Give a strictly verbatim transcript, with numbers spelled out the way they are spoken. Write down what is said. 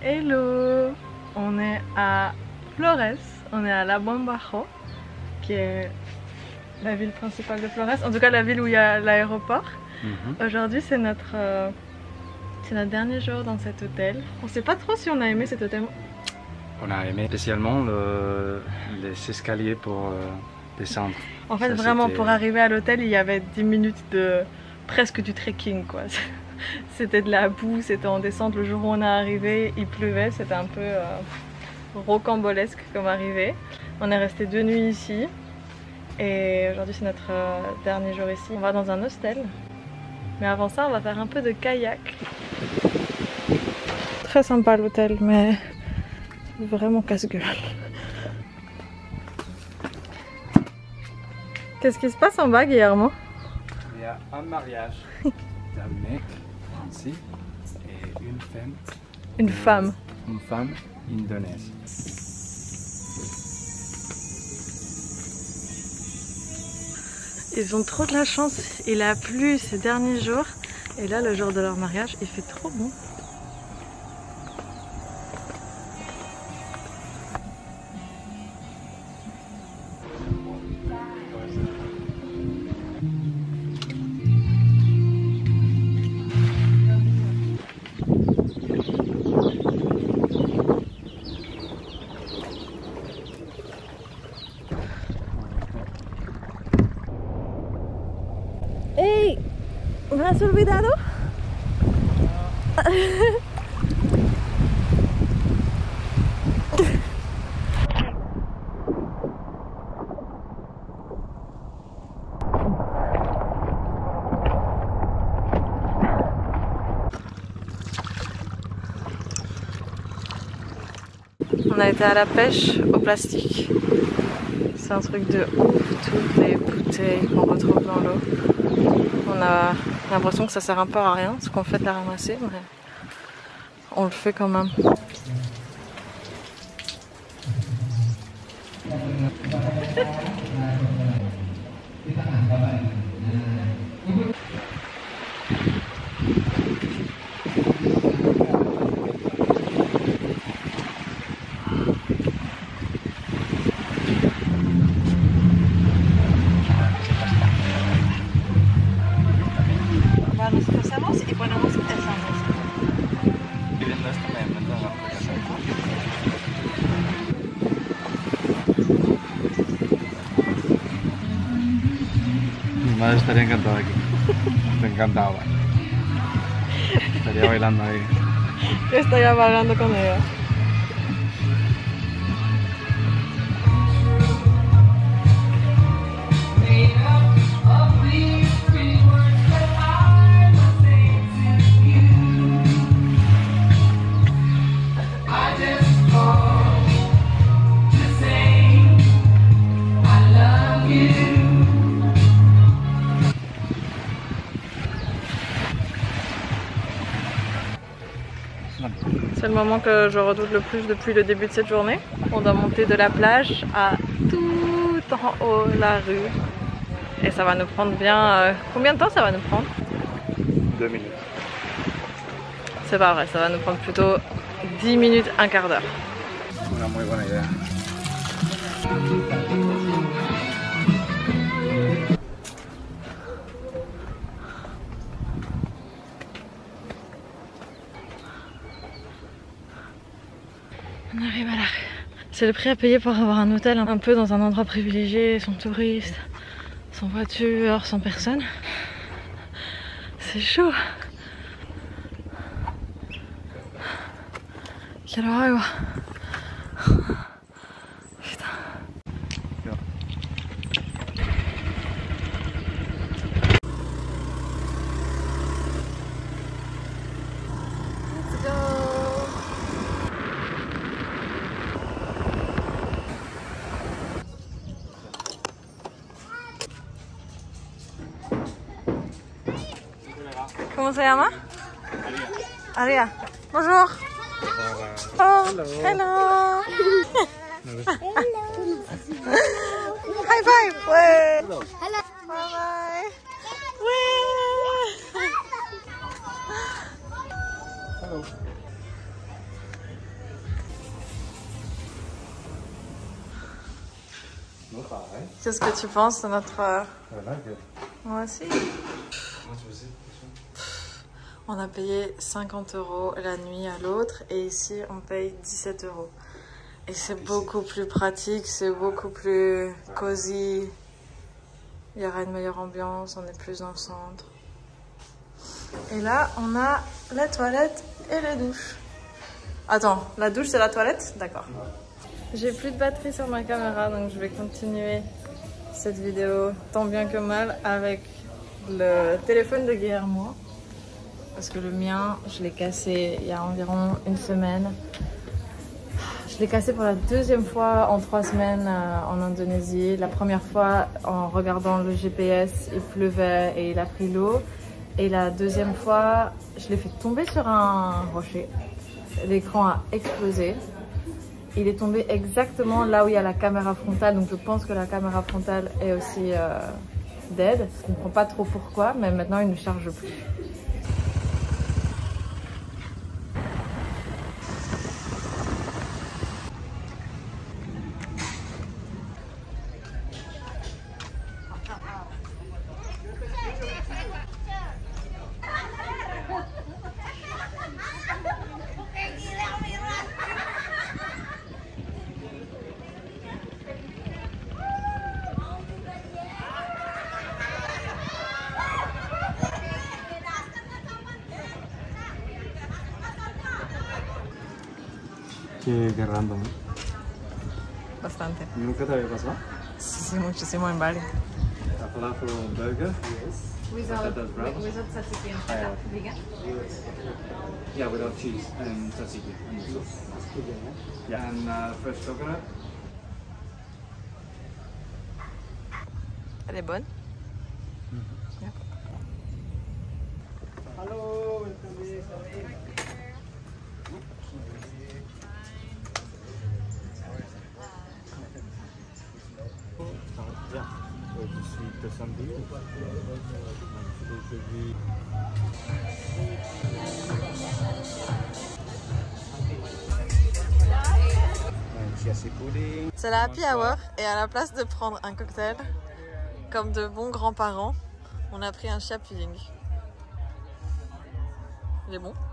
Hello! On est à Flores, on est à Labuan Bajo, qui est la ville principale de Flores, en tout cas la ville où il y a l'aéroport. Mm-hmm. Aujourd'hui c'est notre, euh, c'est notre dernier jour dans cet hôtel. On sait pas trop si on a aimé cet hôtel. On a aimé spécialement le, les escaliers pour euh, descendre. En fait, ça, vraiment pour arriver à l'hôtel il y avait dix minutes de presque du trekking quoi. C'était de la boue, c'était en descente. Le jour où on est arrivé, il pleuvait, c'était un peu euh, rocambolesque comme arrivée. On est resté deux nuits ici et aujourd'hui c'est notre euh, dernier jour ici. On va dans un hostel, mais avant ça on va faire un peu de kayak. Très sympa l'hôtel, mais vraiment casse-gueule. Qu'est-ce qui se passe en bas, Guillermo? Il y a un mariage d'un mec ici et une femme. Une euh, femme. Une femme indonésienne. Ils ont trop de la chance. Il a plu ces derniers jours et là, le jour de leur mariage, il fait trop bon. ¡Ey! ¿Me has olvidado? On a été à la pêche au plastique. C'est un truc de ouf, toutes les bouteilles qu'on retrouve dans l'eau. On a l'impression que ça sert un peu à rien, ce qu'on fait de la ramasser, mais on le fait quand même. Mi madre estaría encantada aquí. Me encantaba. Estaría bailando ahí. Yo estaría bailando con ella. C'est le moment que je redoute le plus depuis le début de cette journée. On doit monter de la plage à tout en haut la rue. Et ça va nous prendre bien... Euh, combien de temps ça va nous prendre? Deux minutes. C'est pas vrai, ça va nous prendre plutôt dix minutes, un quart d'heure. Una muy buena idea. On arrive à l'arrêt. C'est le prix à payer pour avoir un hôtel un peu dans un endroit privilégié, sans touristes, sans voiture, sans personne. C'est chaud. Quelle horreur. Putain. Let's go. ¿Cómo se llama? Aria. Aria. Bonjour. Oh, hello. Hello. Hello. High five. Ouais. Hello. Bye bye. Ouais. Hello. Non, pareil. Qu'est-ce que tu penses de notre... euh, Voilà, que... Moi aussi. Comment tu faisais? On a payé cinquante euros la nuit à l'autre et ici on paye dix-sept euros. Et c'est beaucoup plus pratique, c'est beaucoup plus cosy. Il y aura une meilleure ambiance, on est plus dans le centre. Et là, on a la toilette et la douche. Attends, la douche c'est la toilette? D'accord. J'ai plus de batterie sur ma caméra, donc je vais continuer cette vidéo tant bien que mal avec le téléphone de Guillermo. Parce que le mien, je l'ai cassé il y a environ une semaine. Je l'ai cassé pour la deuxième fois en trois semaines euh, en Indonésie. La première fois, en regardant le G P S, il pleuvait et il a pris l'eau. Et la deuxième fois, je l'ai fait tomber sur un rocher. L'écran a explosé. Il est tombé exactement là où il y a la caméra frontale. Donc je pense que la caméra frontale est aussi euh, dead. Je ne comprends pas trop pourquoi, mais maintenant il ne charge plus. Qué, qué random. Bastante. ¿Nunca te había pasado? Sí, sí, muchísimo en Bali. A falafel burger? Yes. Without, Patatas bravas? without tzatziki and Ah, vegan? Yeah, without cheese and tzatziki and sauce. Yeah, and uh, fresh coconut. Elle est bonne? Mm-hmm. Yeah. Hello, welcome. Yeah, du sweet something. C'est la happy hour et à la place de prendre un cocktail, comme de bons grands-parents, on a pris un chia pudding. Il est bon?